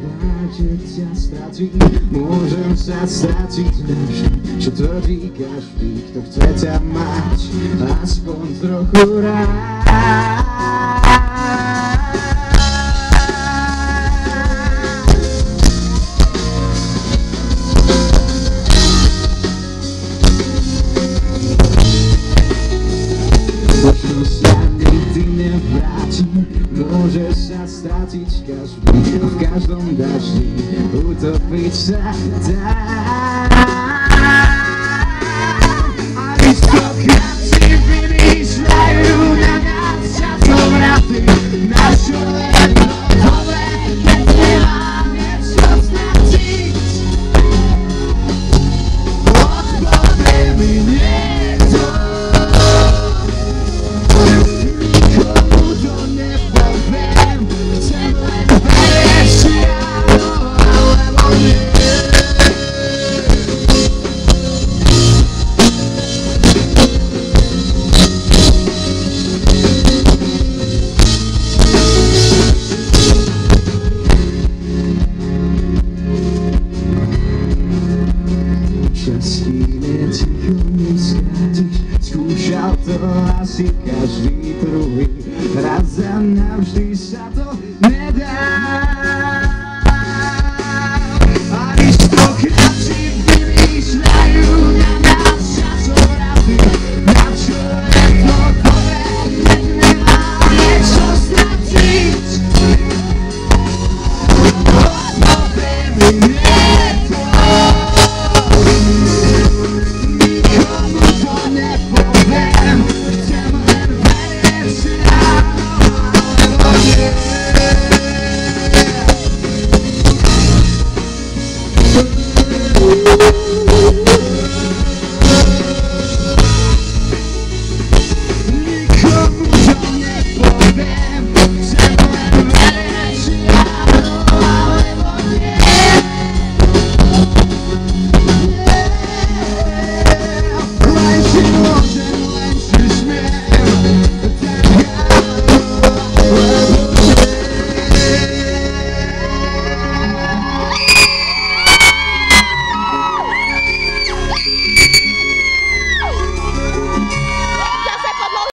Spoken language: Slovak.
že ťa stratím, môžem sa stratiť navždy. Čo tvrdí každý, kto chce ťa mať aspoň trochu rád. Možno sa nikdy nevrátim, môže sa stratiť každý, v každom daždi utopiť sa dá. Ani stokrát si vymýšľajú na nás časovraty, naše jedno dole, keď nemám niečo stratiť. Odpovie mi niekto, nikomu to nepoviem, chcem len vedieť, či áno alebo nie. Šťastí neticho nestrátiš, skúšal to asi každý druhý, raz a navždy sa to nedá. Ani stokrát si vymýšľajú na nás časovraty, na čo je to dobré, keď nemám niečo stratiť. Odpovie mi niekto, nikomu to nepoviem, chcem len vedieť, či áno alebo nie.